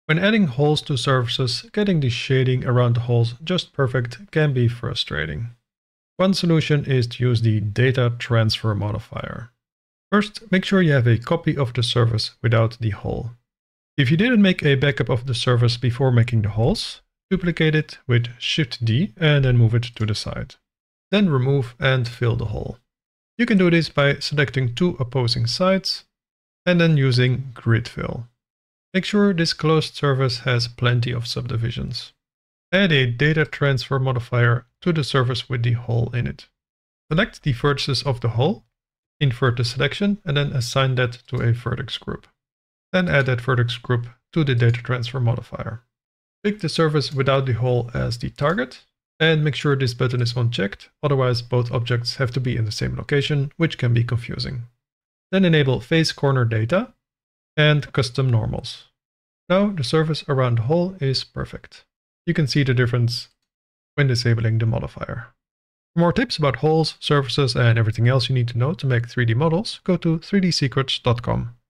When adding holes to surfaces, getting the shading around the holes just perfect can be frustrating. One solution is to use the data transfer modifier. First, make sure you have a copy of the surface without the hole. If you didn't make a backup of the surface before making the holes, duplicate it with Shift-D and then move it to the side. Then remove and fill the hole. You can do this by selecting two opposing sides and then using Grid Fill. Make sure this closed surface has plenty of subdivisions. Add a data transfer modifier to the surface with the hole in it. Select the vertices of the hole, invert the selection, and then assign that to a vertex group. Then add that vertex group to the data transfer modifier. Pick the surface without the hole as the target, and make sure this button is unchecked, otherwise both objects have to be in the same location, which can be confusing. Then enable face corner data and custom normals. Now the surface around the hole is perfect. You can see the difference when disabling the modifier. For more tips about holes, surfaces, and everything else you need to know to make 3D models, go to 3dsecrets.com.